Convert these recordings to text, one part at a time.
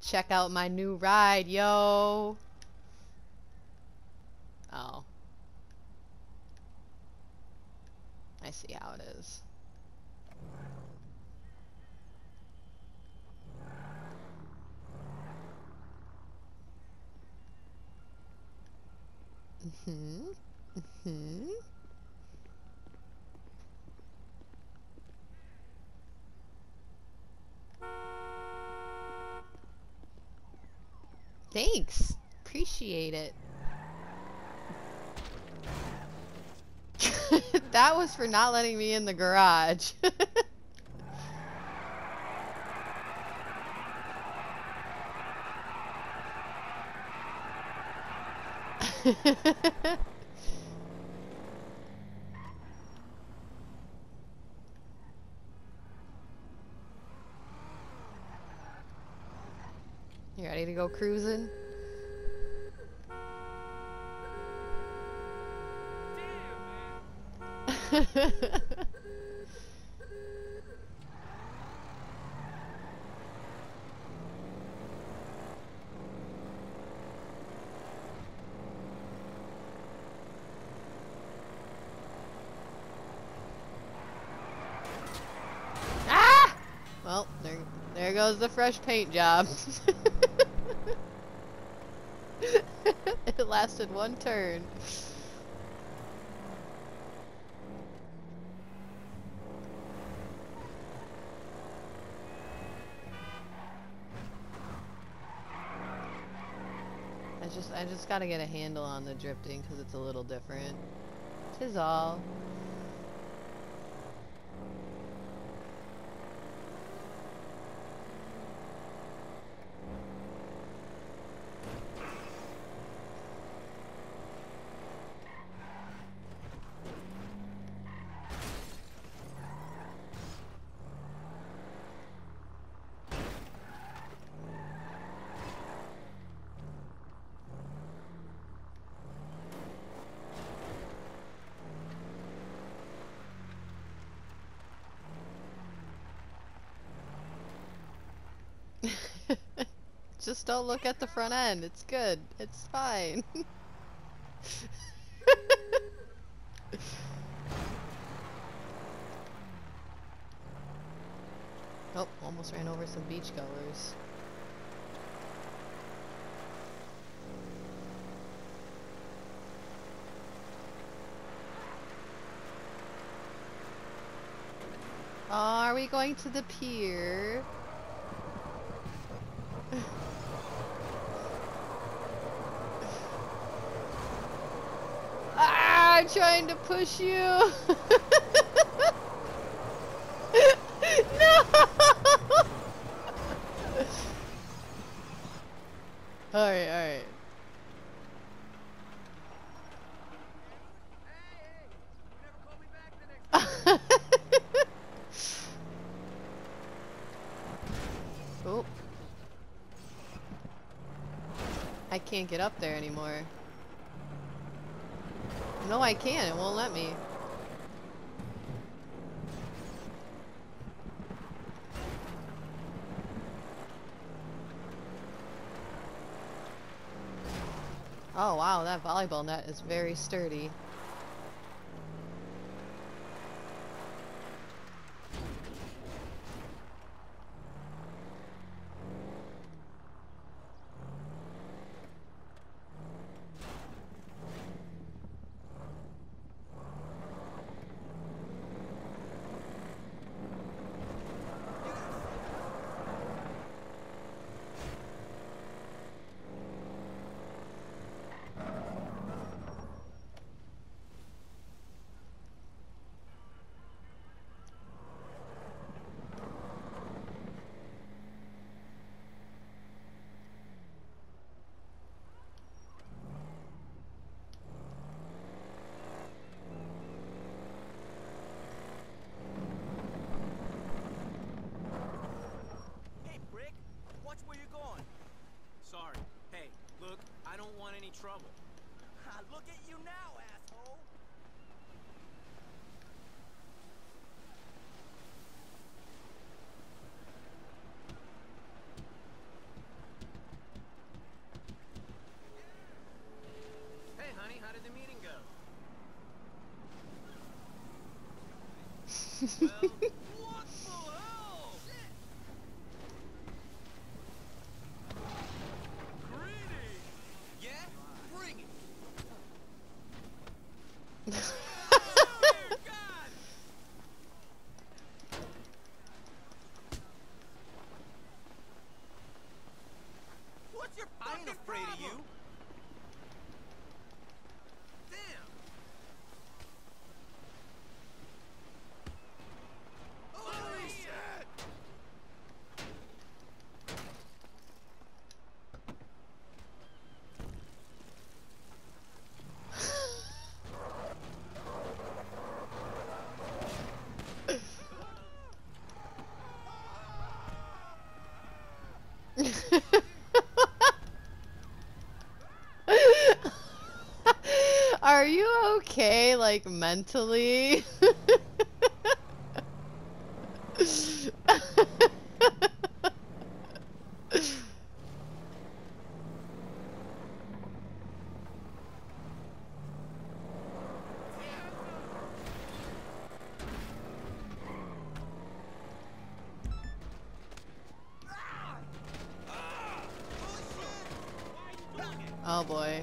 check out my new ride, yo. Oh. I see how it is. Mm-hmm. Mm-hmm. Thanks. Appreciate it. That was for not letting me in the garage. You ready to go cruising? Damn, man. Ah! Well, there goes the fresh paint job. It lasted one turn. I just gotta get a handle on the drifting because it's a little different. 'Tis all. Just don't look at the front end. It's good. It's fine. Oh, almost ran over some beachgoers. Are we going to the pier? Ah, I'm trying to push you. No. All right. Oh. I can't get up there anymore. No, I can't. It won't let me. Oh wow, that volleyball net is very sturdy. What the hell? Greetings! Yeah? Bring it! Oh, God! What's your fucking I ain't afraid problem? Of you. Damn! Holy shit! Are you okay, like, mentally? Oh boy.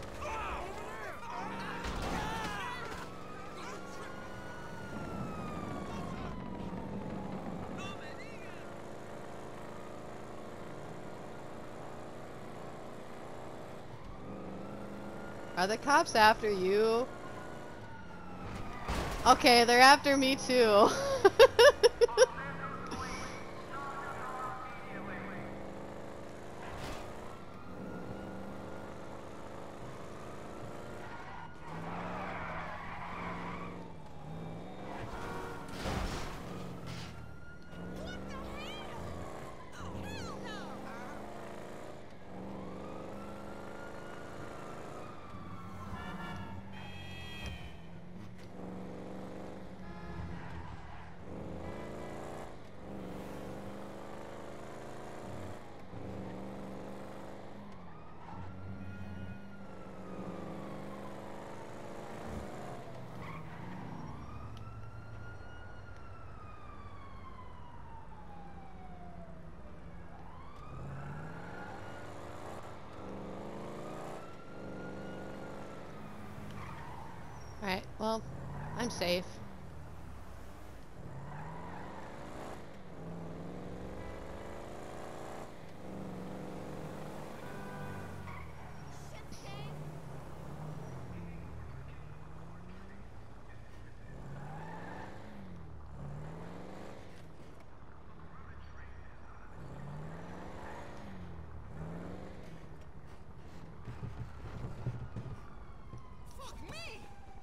Are the cops after you? Okay, they're after me too. Alright, well, I'm safe. Fuck me!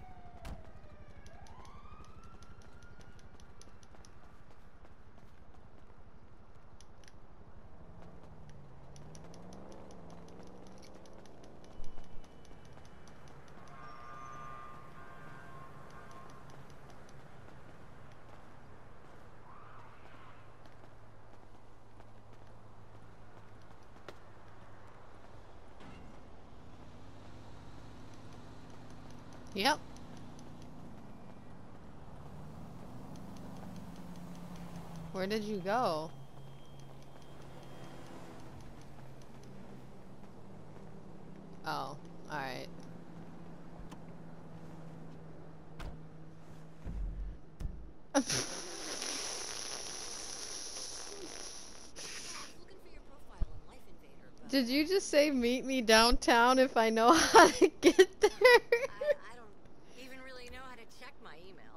Yep. Where did you go? Oh, alright. Did you just say meet me downtown if I know how to get there? I don't even really know how to check my email.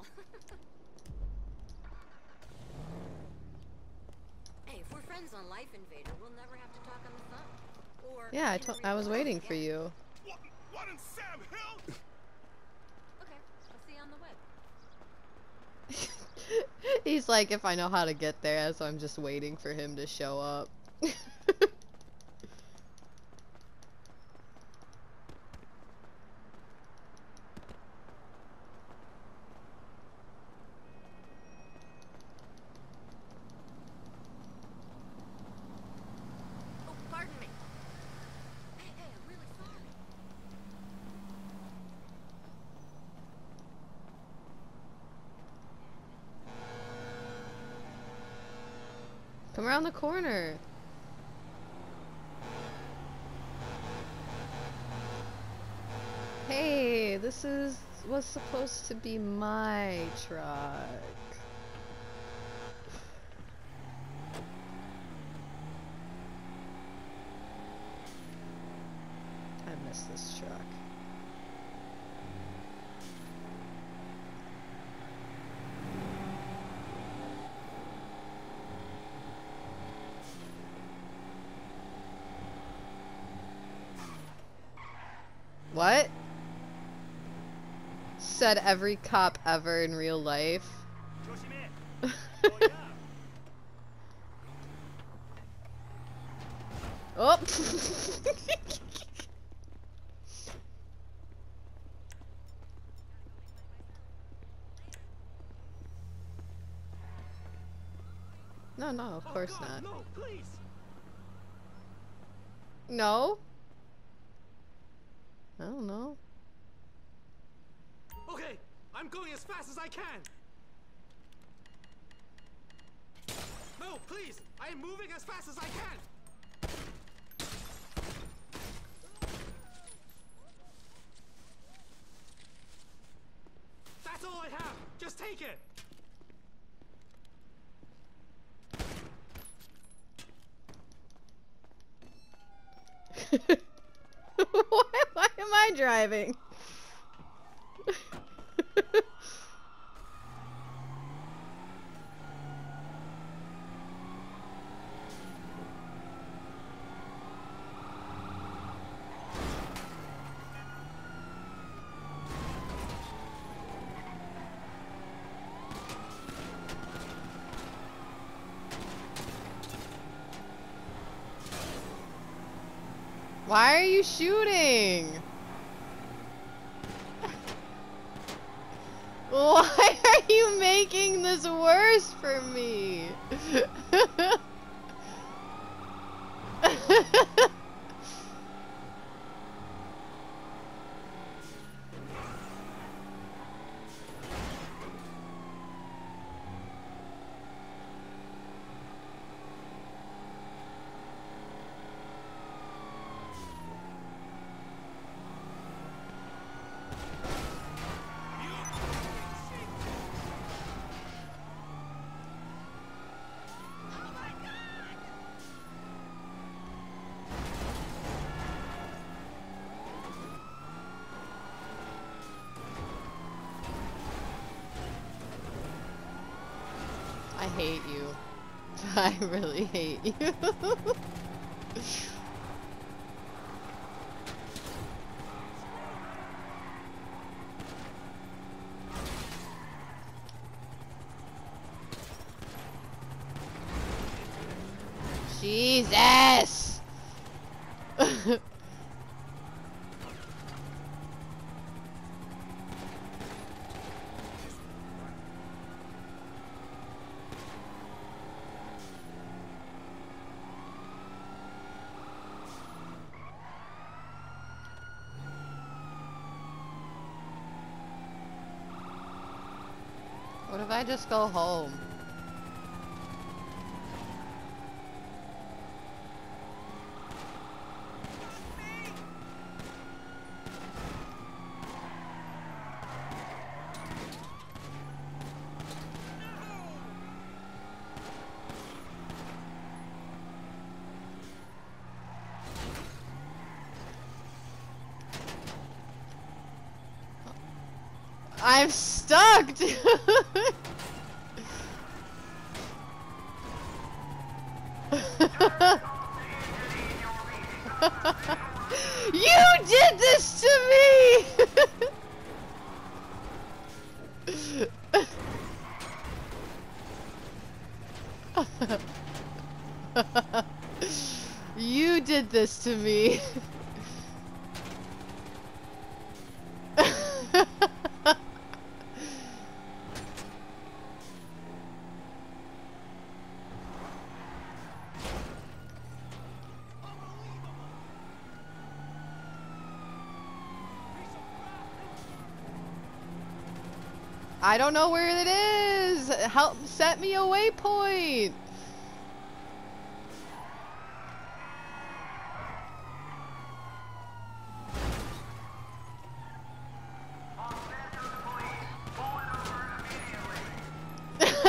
Hey, if we're friends on Life Invader, we'll never have to talk on the phone. Or Yeah, I was waiting for you. What in Sam Hill? Okay, I'll see you on the web. He's like, if I know how to get there, so I'm just waiting for him to show up. Oh, pardon me. Hey, I'm really sorry. Come around the corner. Hey, was supposed to be my truck. I miss this truck. What? Said every cop ever in real life. Oh! No, no, of course not. No, please. No? I don't know. Okay, I'm going as fast as I can. No, please. I am moving as fast as I can. That's all I have. Just take it. Why am I driving? Why are you shooting? Why are you making this worse for me? I hate you. I really hate you. Jesus! What if I just go home? I'm stuck, dude. You did this to me! You did this to me. I don't know where it is. Help set me a waypoint.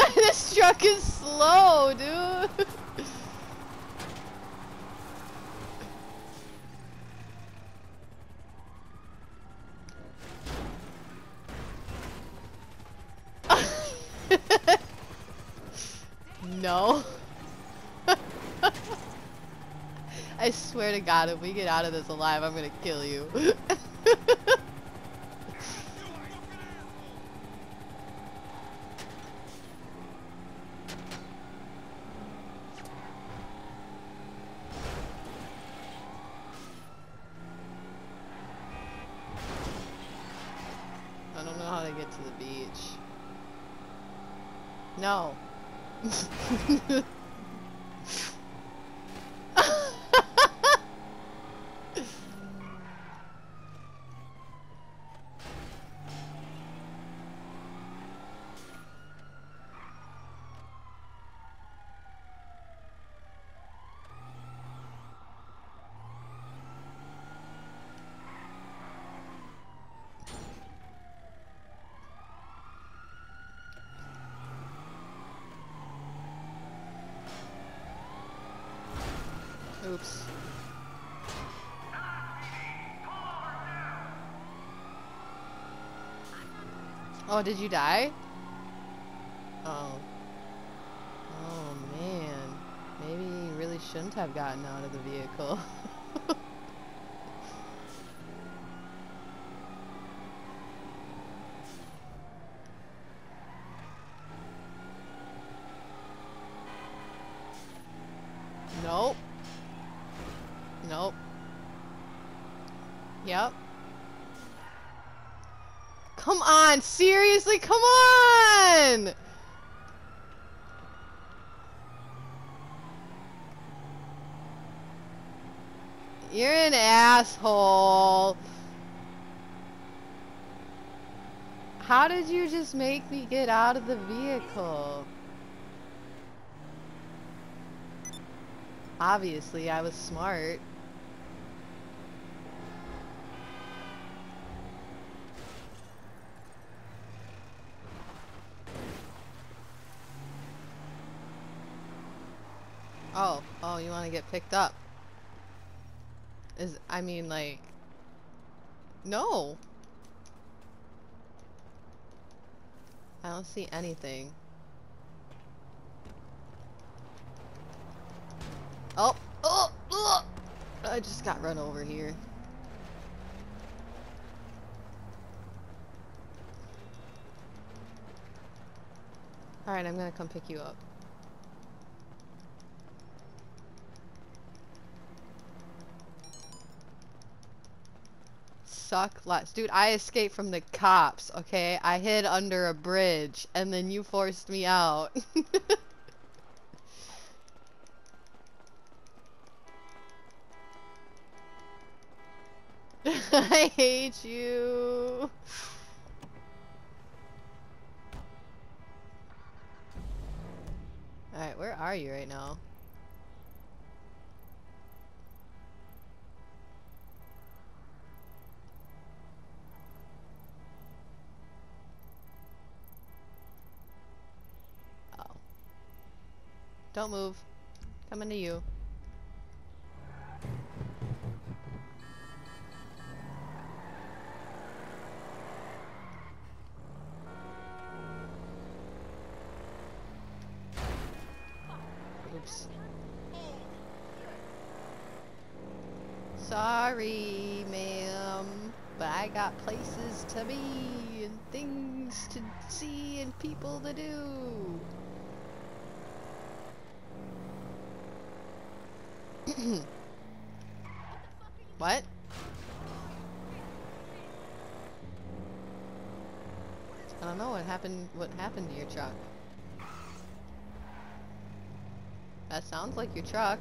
This truck is slow, dude. No. I swear to God, if we get out of this alive, I'm gonna kill you. I don't know how to get to the beach. No. Oops. Oh, did you die? Oh. Oh, man. Maybe you really shouldn't have gotten out of the vehicle. Nope. Nope. Yep. Come on, seriously, come on! You're an asshole. How did you just make me get out of the vehicle? Obviously, I was smart. Oh, you want to get picked up? I mean, like, no. I don't see anything. Oh, I just got run over here. Alright, I'm gonna come pick you up. Suck less. Dude, I escaped from the cops, okay? I hid under a bridge, and then you forced me out. I hate you. Alright, where are you right now? Oh. Don't move. Coming to you. Oops. Sorry, ma'am, but I got places to be and things to see and people to do. What? I don't know what happened to your truck. That sounds like your truck.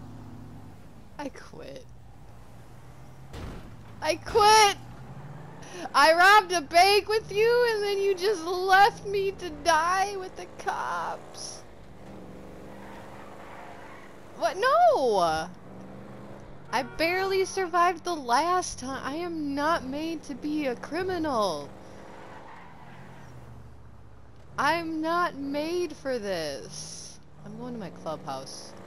I quit. I quit! I robbed a bank with you and then you just left me to die with the cops. What? No! I barely survived the last time. I am not made to be a criminal. I'm not made for this. I'm going to my clubhouse.